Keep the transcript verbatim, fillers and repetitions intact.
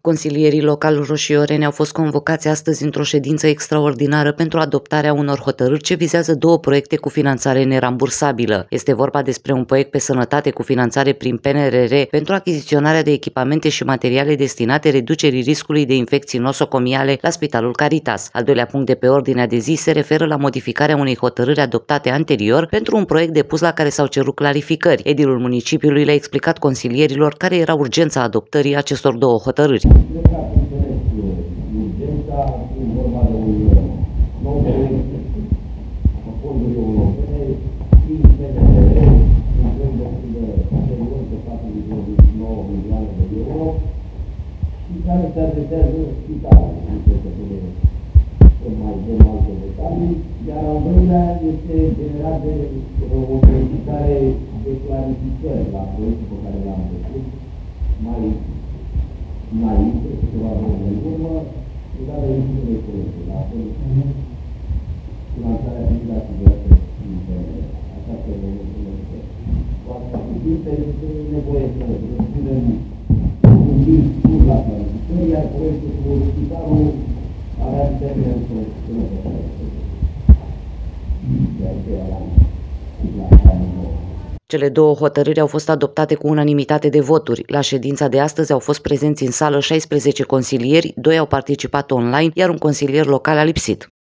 Consilierii locali roșioreni au fost convocați astăzi într-o ședință extraordinară pentru adoptarea unor hotărâri ce vizează două proiecte cu finanțare nerambursabilă. Este vorba despre un proiect pe sănătate cu finanțare prin P N R R pentru achiziționarea de echipamente și materiale destinate reducerii riscului de infecții nosocomiale la Spitalul Caritas. Al doilea punct de pe ordinea de zi se referă la modificarea unei hotărâri adoptate anterior pentru un proiect depus la care s-au cerut clarificări. Edilul municipiului le-a explicat consilierilor care era urgența adoptării acestor două hotărâri. Plecat înțeles urgența, în vorba de un nou proiect a fondului europene, și P N R R, un proiect de sumă anterior de patru virgulă nouă milioane de euro, și care se adresează spitalului. Nu cred că trebuie să mai dăm alte detalii. Iar al doilea este generat de o solicitare de clarificări la proiectul pe care l-am făcut mai înainte, ceva vreme în urmă, legată de instituțiile economice, la fel, finanțarea activității de interne. Așa că ne mulțumesc. Foarte cuvinte, este nevoie să răspundem un timp scurt la clarificări, iar proiectul cu spitalul avea termen să spună pe care de aceea l-am la nouă. Cele două hotărâri au fost adoptate cu unanimitate de voturi. La ședința de astăzi au fost prezenți în sală șaisprezece consilieri, doi au participat online, iar un consilier local a lipsit.